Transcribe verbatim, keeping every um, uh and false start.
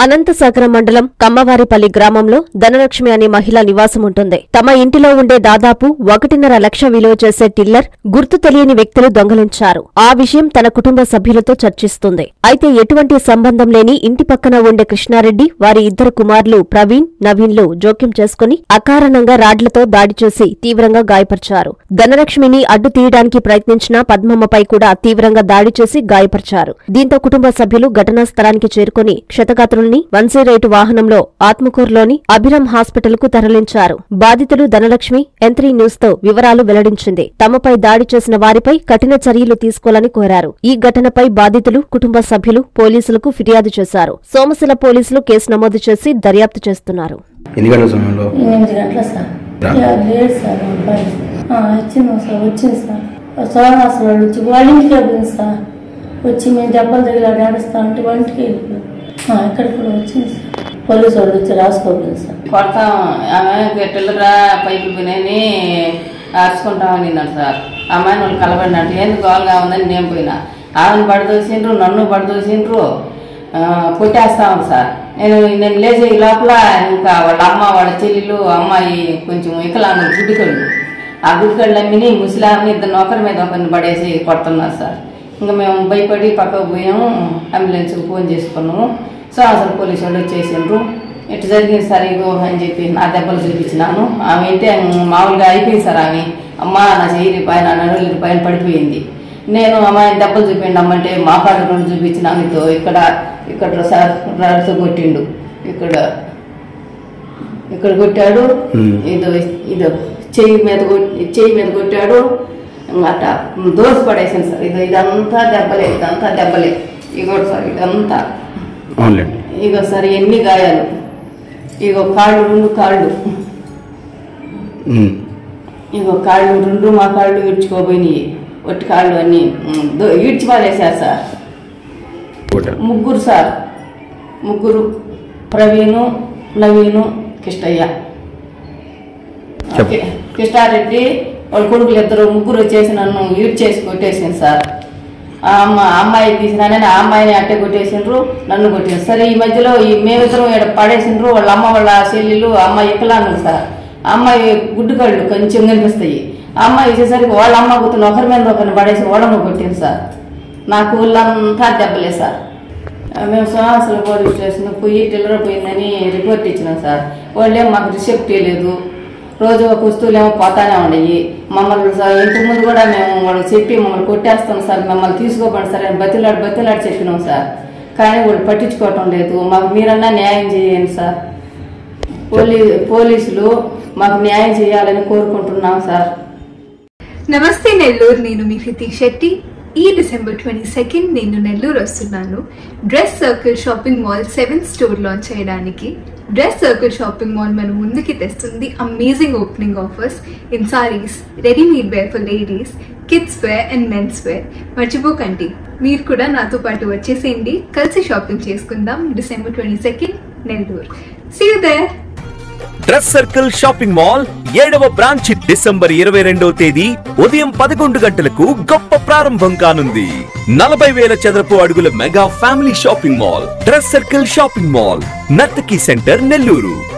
అనంతసాగరం మండలం కమ్మవారిపల్లి గ్రామంలో ధనలక్ష్మి అనే మహిళ నివాసం ఉంటుంది. తమ ఇంటిలో ఉండే దాదాపు ఒకటిన్నర లక్ష విలువ చేసే టిల్లర్ గుర్తు తెలియని వ్యక్తులు దొంగలించారు. ఆ విషయం తన కుటుంబ సభ్యులతో చర్చిస్తుంది. అయితే ఎటువంటి సంబంధం లేని ఇంటి పక్కన ఉండే కృష్ణారెడ్డి వారి ఇద్దరు కుమారులు ప్రవీణ్, నవీన్లు జోక్యం చేసుకుని అకారణంగా రాడ్లతో దాడి చేసి తీవ్రంగా గాయపరిచారు. ధనలక్ష్మిని అడ్డు తీయడానికి ప్రయత్నించిన పద్మమ్మపై కూడా తీవ్రంగా దాడి చేసి గాయపరిచారు. దీంతో కుటుంబ సభ్యులు ఘటనా స్థలానికి చేరుకుని క్షతగాత్రుల్ని వన్ జీరో ఎయిట్ వాహనంలో ఆత్మకూరులోని అభిరామ్ హాస్పిటల్ కు తరలించారు. బాధితులు ధనలక్ష్మి ఎన్ త్రీ న్యూస్ తో వివరాలు వెల్లడించింది. తమపై దాడి చేసిన వారిపై కఠిన చర్యలు తీసుకోవాలని కోరారు. ఈ ఘటనపై బాధితులు, కుటుంబ సభ్యులు పోలీసులకు ఫిర్యాదు చేశారు. సోమశిల పోలీసులు కేసు నమోదు చేసి దర్యాప్తు చేస్తున్నారు. వచ్చి మేము దెబ్బలు తగిలి నడుస్తా ఉంటే వంటికి వెళ్ళిపోయాం. ఇక్కడ కూడా వచ్చింది సార్, పోలీసు వాళ్ళు వచ్చి రాసుకోలేదు సార్. కొడతాం ఆమె గట్టెలురా పైపులు వినని అరుచుకుంటామని సార్. అమ్మాయిని వాళ్ళు కలబడినట్టు ఎందుకు గోలుగా ఉందని నేను పోయినా. ఆమెను పడదోసిండ్రు, నన్ను పడదోసిండ్రు, కొట్టేస్తాము సార్. నేను నేను లేచే లోపల ఇంకా వాళ్ళ అమ్మ, వాళ్ళ చెల్లెలు, అమ్మాయి కొంచెం వికలాంగులు గుడ్డికళ్ళు, ఆ గుడ్డికళ్ళు అమ్మిని ముసలామని ఇద్దరు ఒకరి మీద ఒకరిని పడేసి కొడుతున్నారు సార్. ఇంకా మేము భయపడి పక్కకు పోయాము, అంబులెన్స్కి ఫోన్ చేసుకున్నాము. సో అసలు పోలీసు వాళ్ళు వచ్చేసిండ్రు. ఇటు జరిగింది సార్ ఇగో అని చెప్పి నా దెబ్బలు చూపించినాను. ఆమె అయితే మామూలుగా అయిపోయింది సార్. ఆమె అమ్మ నా చెయ్యి పైన నడువులు పైన పడిపోయింది. నేను అమ్మాయిని దెబ్బలు చూపించండి అమ్మంటే మా కాడ రెండు చూపించిన మీతో ఇక్కడ ఇక్కడ సార్ రాడుతో కొట్టిండు, ఇక్కడ ఇక్కడ కొట్టాడు, ఇదో ఇదో చెయ్యి మీద కొట్టి చెయ్యి మీద కొట్టాడు. అట్లా దోసి పడేసాను సార్. ఇది ఇదంతా దెబ్బలే, ఇదంతా దెబ్బలే. ఇగోటి సార్ ఇదంతా ఇగో సార్ ఎన్ని గాయాలు. ఇగో కాళ్ళు, రెండు కాళ్ళు, ఇగో కాళ్ళు రెండు మా కాళ్ళు ఈడ్చుకోపోయినాయి. ఒట్టి కాళ్ళు అన్ని ఈడ్చి పారేశారు సార్. ముగ్గురు సార్, ముగ్గురు ప్రవీణు, నవీను, కృష్ణయ్య. కృష్ణారెడ్డి వాళ్ళ కొడుకులు ఇద్దరు ముగ్గురు వచ్చేసి నన్ను ఈడ్ చేసి కొట్టేసింది సార్. ఆ అమ్మ అమ్మాయి తీసినానే ఆ అమ్మాయిని అట్టే కొట్టేసిండ్రు, నన్ను కొట్టేసి సరే. ఈ మధ్యలో ఈ మేమిద్దరం ఇక్కడ పడేసిండ్రు. వాళ్ళ అమ్మ, వాళ్ళ చెల్లెలు, అమ్మాయి వికలాంగులు సార్. అమ్మాయి గుడ్డు కళ్ళు కొంచెం కనిపిస్తాయి. ఆ అమ్మాయి వచ్చేసరికి వాళ్ళ అమ్మ కూతురు ఒకరి మీద ఒకరిని పడేసి వాళ్ళమ్మ కొట్టింది సార్. నాకు ఊళ్ళంతా దెబ్బలే సార్. మేము సోమశిల పోలీస్ స్టేషన్ పోయి టిల్లర్ పోయిందని రిపోర్ట్ ఇచ్చినాం సార్. వాళ్ళేమో మాకు రిసెప్ట్ లేదు, రోజు ఒక వస్తువులు ఏమో పోతానే ఉన్నాయి. మమ్మల్ని సార్ ఇంతకు ముందు కూడా మేము వాళ్ళకి చెప్పి మమ్మల్ని కొట్టేస్తాం సార్, మమ్మల్ని తీసుకోకండి సార్ అని బతిలాడి బతిలాడి చెప్పినాం సార్. కానీ వాళ్ళు పట్టించుకోవటం లేదు. మాకు మీరన్నా న్యాయం చేయండి సార్. పోలీ పోలీసులు మాకు న్యాయం చేయాలని కోరుకుంటున్నాం సార్. నమస్తే నెల్లూరు, నేను మీ హృతి శెట్టి. ఈ డిసెంబర్ ట్వంటీ సెకండ్ నేను నెల్లూరు వస్తున్నాను. Dress circle shopping mall seventh store launch చేయడానికి. డ్రెస్ సర్కిల్ షాపింగ్ మాల్ మన ముందుకి తెస్తుంది amazing opening offers in saris, readymade wear for ladies, kids wear and men's wear. మర్చిపోకండి, మీరు కూడా నాతో పాటు వచ్చేసేయండి. కలిసి షాపింగ్ చేసుకుందాం. December twenty second Nellore. See you there. Dress circle shopping mall ఏడవ బ్రాంచ్ డిసెంబర్ ఇరవై రెండవ తేదీ ఉదయం పదకొండు గంటలకు గొప్ప ప్రారంభం కానుంది. నలభై వేల చదరపు అడుగుల mega family shopping mall dress circle shopping mall, Nartaki centre, Nellore.